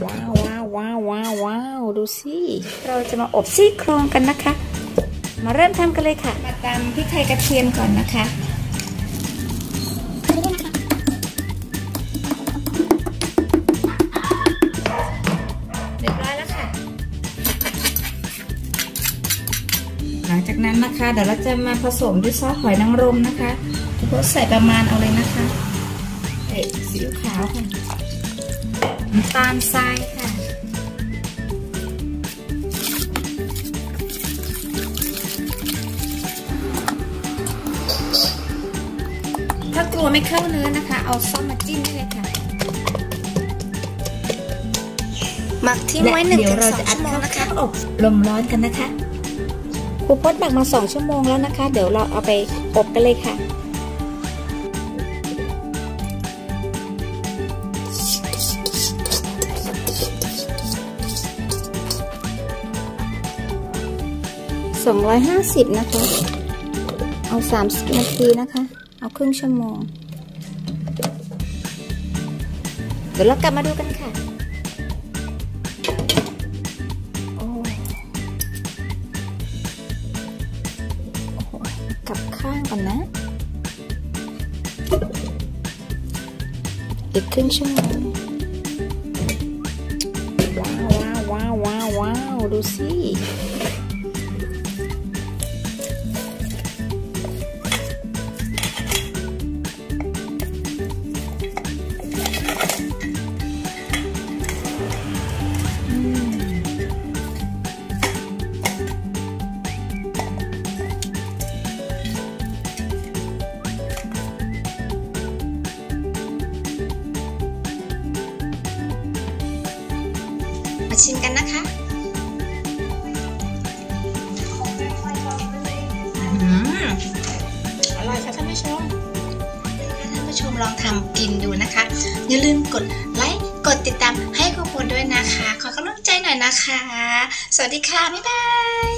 ว้าวว้าวว้าวว้าวว้าวดูสิเราจะมาอบซี่โครงกันนะคะมาเริ่มทำกันเลยค่ะมาตำพริกไทยกระเทียมก่อนนะคะเรียบร้อยแล้วค่ะหลังจากนั้นนะคะเดี๋ยวเราจะมาผสมด้วยซอสหอยนางรมนะคะทุกคนใส่ประมาณเอาเลยนะคะซีอิ๊วขาวค่ะน้ำตาลทรายค่ะถ้ากลัวไม่เข้าเนื้อนะคะเอาซอสมาจิ้มได้เลยค่ะหมักทิ้งไว้1 ถึง 2 ชั่วโมงนะคะอบลมร้อนกันนะคะครูพจน์หมักมา2 ชั่วโมงแล้วนะคะเดี๋ยวเราเอาไปอบกันเลยค่ะ250นะคะเอา30 นาทีนะคะเอาครึ่งชั่วโมงเดี๋ยวเรากลับมาดูกันค่ะกลับข้างก่อนนะอีกครึ่งชั่วโมงว้าวว้าวว้าวว้าวดูสิมาชิมกันนะคะอร่อยค่ะท่านผู้ชมลองทำกินดูนะคะอย่าลืมกดไลค์กดติดตามให้ครูพลด้วยนะคะขอกำลังใจหน่อยนะคะสวัสดีค่ะบ๊ายบาย